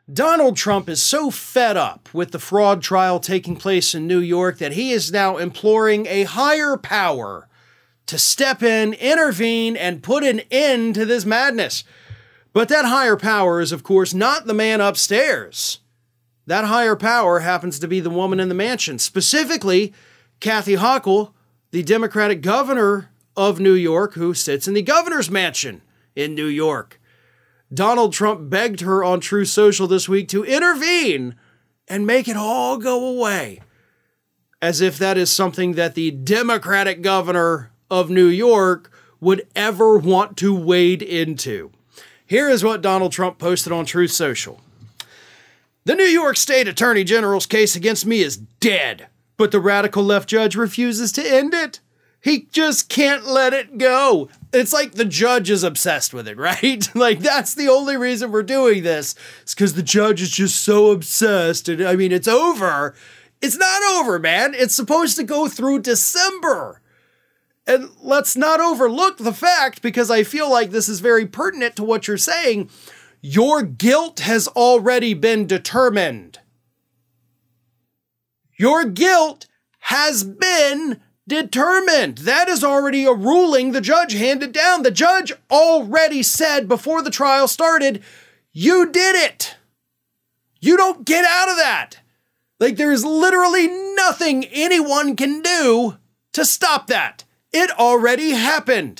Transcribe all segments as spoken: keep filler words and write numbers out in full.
Donald Trump is so fed up with the fraud trial taking place in New York that he is now imploring a higher power to step in, intervene, and put an end to this madness. But that higher power is, of course, not the man upstairs. That higher power happens to be the woman in the mansion, specifically Kathy Hochul, the Democratic governor of New York, who sits in the governor's mansion in New York. Donald Trump begged her on Truth Social this week to intervene and make it all go away, as if that is something that the Democratic governor of New York would ever want to wade into. Here is what Donald Trump posted on Truth Social. The New York State Attorney General's case against me is dead, but the radical left judge refuses to end it. He just can't let it go. It's like the judge is obsessed with it, right? Like, that's the only reason we're doing this. It's because the judge is just so obsessed. And I mean, it's over. It's not over, man. It's supposed to go through December. And let's not overlook the fact, because I feel like this is very pertinent to what you're saying, your guilt has already been determined. Your guilt has been determined. That is already a ruling the judge handed down. The judge already said before the trial started, you did it. You don't get out of that. Like, there is literally nothing anyone can do to stop that. It already happened.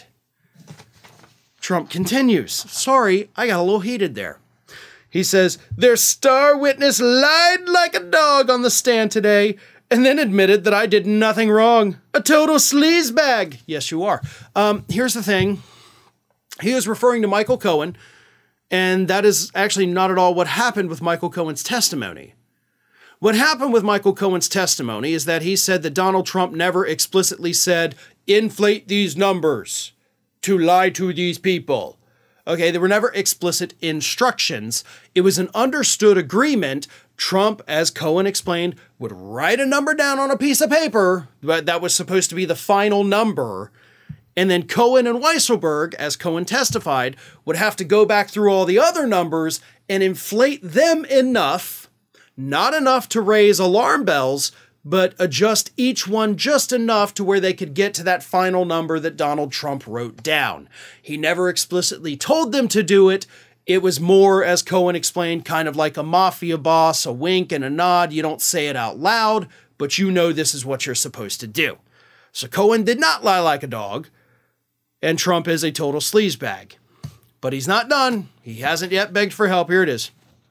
Trump continues. Sorry, I got a little heated there. He says, their star witness lied like a dog on the stand today and then admitted that I did nothing wrong. A total sleazebag. Yes, you are. Um, here's the thing. He is referring to Michael Cohen, and that is actually not at all what happened with Michael Cohen's testimony. What happened with Michael Cohen's testimony is that he said that Donald Trump never explicitly said, inflate these numbers to lie to these people. Okay, there were never explicit instructions. It was an understood agreement. Trump, as Cohen explained, would write a number down on a piece of paper, but that was supposed to be the final number. And then Cohen and Weisselberg, as Cohen testified, would have to go back through all the other numbers and inflate them enough, not enough to raise alarm bells, but adjust each one just enough to where they could get to that final number that Donald Trump wrote down. He never explicitly told them to do it. It was more, as Cohen explained, kind of like a mafia boss, a wink and a nod. You don't say it out loud, but you know this is what you're supposed to do. So Cohen did not lie like a dog, and Trump is a total sleazebag. But he's not done. He hasn't yet begged for help. Here it is.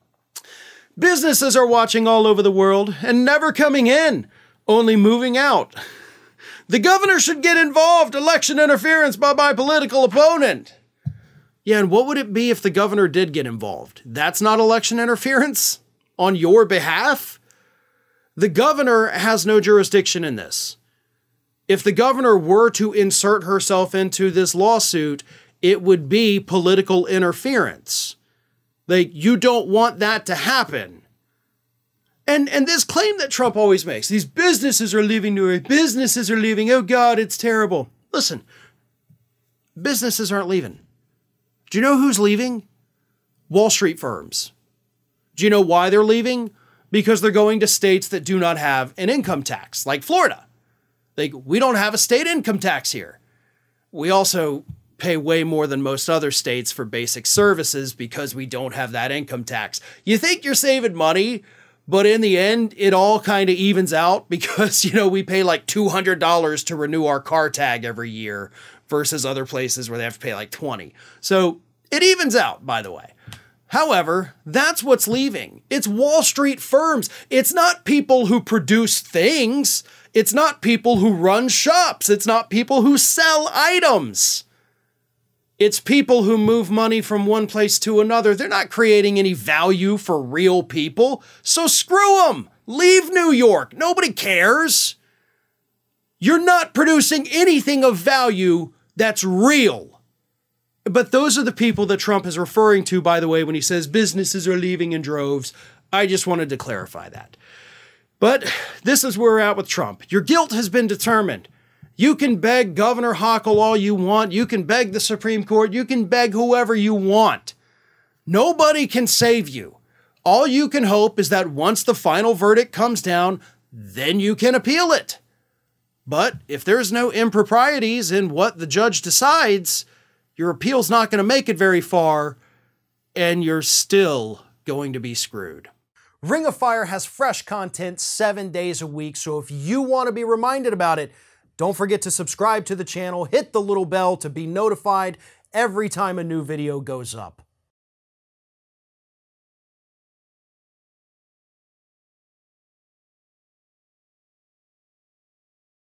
Businesses are watching all over the world and never coming in, only moving out. The governor should get involved. Election interference by my political opponent. Yeah, and what would it be if the governor did get involved? That's not election interference on your behalf? The governor has no jurisdiction in this. If the governor were to insert herself into this lawsuit, it would be political interference. Like, you don't want that to happen. And and this claim that Trump always makes, these businesses are leaving New York, businesses are leaving, oh God, it's terrible. Listen, businesses aren't leaving. Do you know who's leaving? Wall Street firms. Do you know why they're leaving? Because they're going to states that do not have an income tax, like Florida. Like, we don't have a state income tax here. We also pay way more than most other states for basic services because we don't have that income tax. You think you're saving money, but in the end, it all kind of evens out because, you know, we pay like two hundred dollars to renew our car tag every year versus other places where they have to pay like twenty dollars. So it evens out, by the way. However, that's what's leaving. It's Wall Street firms. It's not people who produce things. It's not people who run shops. It's not people who sell items. It's people who move money from one place to another. They're not creating any value for real people. So screw them. Leave New York. Nobody cares. You're not producing anything of value that's real. But those are the people that Trump is referring to, by the way, when he says businesses are leaving in droves. I just wanted to clarify that. But this is where we're at with Trump. Your guilt has been determined. You can beg Governor Hochul all you want. You can beg the Supreme Court. You can beg whoever you want. Nobody can save you. All you can hope is that once the final verdict comes down, then you can appeal it. But if there's no improprieties in what the judge decides, your appeal's not going to make it very far, and you're still going to be screwed. Ring of Fire has fresh content seven days a week, so if you want to be reminded about it, don't forget to subscribe to the channel, hit the little bell to be notified every time a new video goes up.